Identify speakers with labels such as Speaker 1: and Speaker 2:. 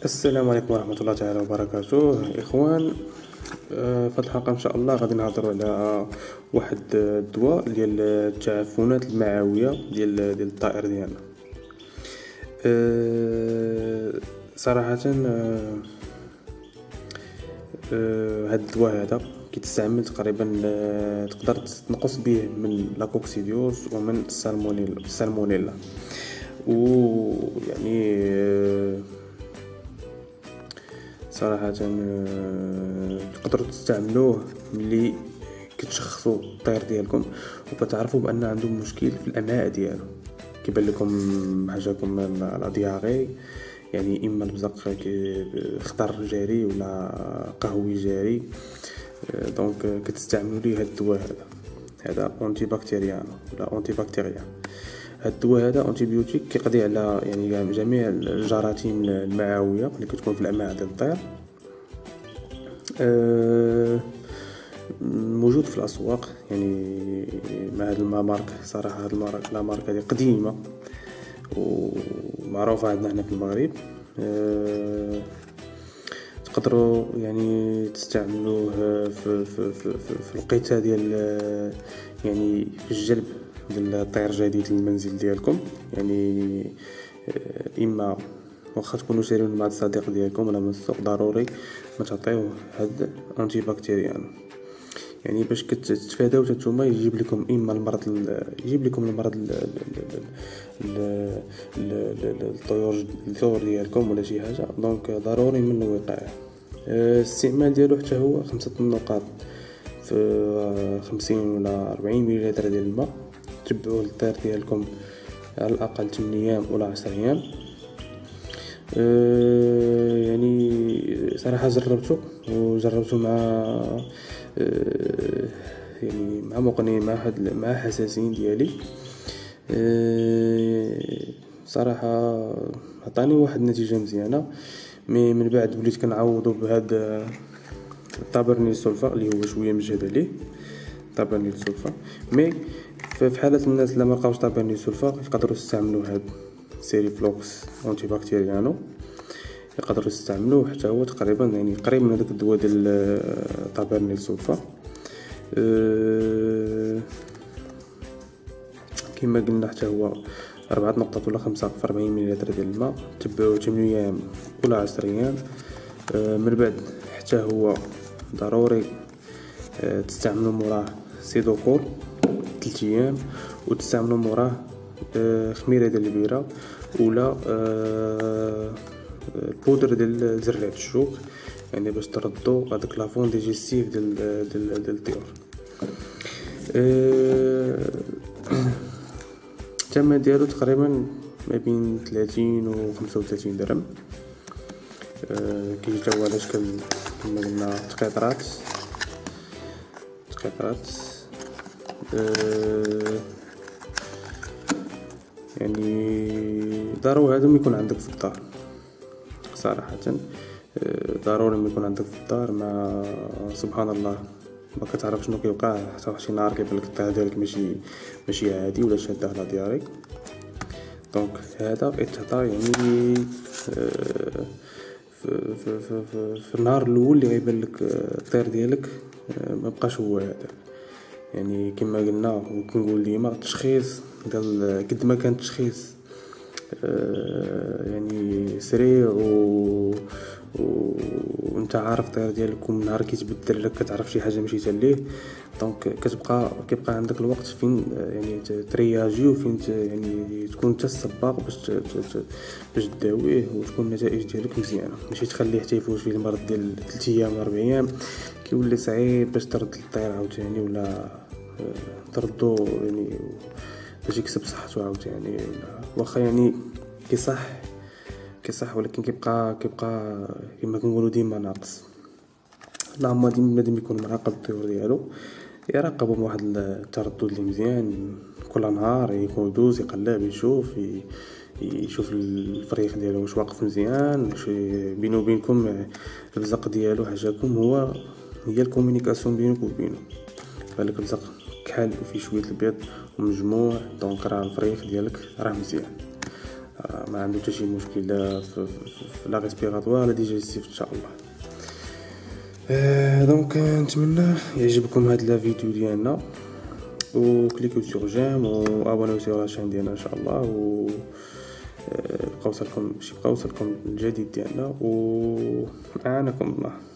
Speaker 1: السلام عليكم ورحمة الله تعالى وبركاته إخوان. في هاد الحلقة إن شاء الله غادي نهضروا على واحد الدواء ديال التعفنات المعوية ديال الطائر ديالنا. صراحة هاد الدواء هذا كيتستعمل تقريبا، تقدر تنقص به من لاكوكسيديوز ومن السالمونيلا ويعني صراحة تقدروا تستعملوه ملي كتشخصوا الطير ديالكم وكتعرفوا بان عندهم مشكل في الامعاء ديالو، كيبان لكم حاجاكم لا دياغي، يعني اما البزق خضر جاري ولا قهوي جاري. دونك كتستعملوا ليه هاد الدواء هذا اونتي بكتيريان ولا اونتي بكتيريا. هاد الدواء هذا انتيبيوتيك كيقضي على يعني جميع الجراثيم المعويه اللي كتكون في الامعاء ديال الطير. موجود في الاسواق يعني مع هاد المارك. صراحه هاد لا مارك هذه قديمه ومعروفه عندنا هنا في المغرب. تقدروا يعني تستعملوه في الوقيته ديال يعني في الجلب ديال الطير جديد للمنزل ديالكم، يعني اما واخا تكونوا شاريون مع الصديق ديالكم ولا من السوق، ضروري ما تعطيوه هاد انتي بكتيريان، يعني باش كتتفاداو نتوما يجيب لكم اما المرض الطيور ديالكم ولا شي حاجه. دونك ضروري من الوقايه. الاستعمال ديالو حتى هو 5 نقاط في 50 ولا 40 مليلتر ديال الماء. تبعوه للطير ديالكم على الاقل 8 ايام ولا 10 ايام. يعني صراحه جربته مع يعني مع مقني مع حساسين ديالي. صراحه عطاني واحد النتيجه مزيانه. من بعد وليت كنعوضو بهذا الطابرنيل سولفا اللي هو شويه مجهد عليه طابرنيل سولفا. مي في حاله الناس اللي ما لقاوش طابرنيل سولفا يقدروا يستعملوا هاد سيري فلوكس اونتي بكتيريانو، يقدروا يستعملوه حتى هو تقريبا يعني قريب من هذاك الدواء ديال طابرنيل سولفا. كما قلنا حتى هو 4 نقطات ولا 5 في 40 مليلتر ديال الماء. تبعوه 8 ايام ولا 10 ايام. من بعد حتى هو ضروري تستعملوا موراه سيدوكول 3 ايام، وتستعملوا موراه خميره ديال البيره ولا البودر ديال زرعه الشوك، يعني باش تردوا هذاك لافون ديجيستيف ديال الطيور. الثمن ديالو تقريبا ما بين 30 و 35 درهم. كيجي تا هو على شكل كما قلنا تقيطرات. يعني ضروري هذا يكون عندك في الدار. صراحه ضروري ما يكون عندك في الدار. ما سبحان الله ما كتعرف شنو كيوقع، حتى شي نهار كيبان لك الطير ديالك ماشي عادي ولا شاده على ديارك. دونك هذا يتعطى يعني في النهار الاول اللي غيبان لك الطير ديالك ما بقاش هو هذا. يعني كما قلنا وكنقول ديما التشخيص ديال قد ما كان التشخيص يعني سريع وانت عارف الطير ديالك، ومن نهار كيتبدل لك كتعرف شي حاجه مشيت ليه. دونك كيبقى عندك الوقت فين يعني ترياجي وفين يعني تكون انت السباق باش تداويه وتكون النتائج ديالك مزيانه. ماشي تخليه حتى يفوت فيه المرض ديال 3 ايام 4 ايام، كيولي صعيب باش ترد الطير عاوتاني ولا تردو يعني باش يكسب صحته عاوتاني. واخا يعني كيصح ولكن كيبقى كما كنقولوا ديما ناقص. اللهم ديما يكون مراقب الطيور ديالو، يراقبهم بواحد التردد اللي مزيان كل نهار، يكون يدوز يقلب يشوف الفريق ديالو واش واقف مزيان، واش بينو وبينكم البزق ديالو حاجاكم هي الكومونيكاسيون بينك وبينه. بالك البزق كحل وفيه شويه البيض ومجموع، دونك راه الفريق ديالك راه مزيان. ما عنده حتى شي مشكل لا في لا ريسبيراتوار لا ديجيستيف ان شاء الله. دونك نتمنى يعجبكم هاد لا فيديو ديالنا، وكليكو سور جيم وابونيو سور لاشين ديالنا ان شاء الله، و بقاو وصلكم الجديد ديالنا، وعانكم الله.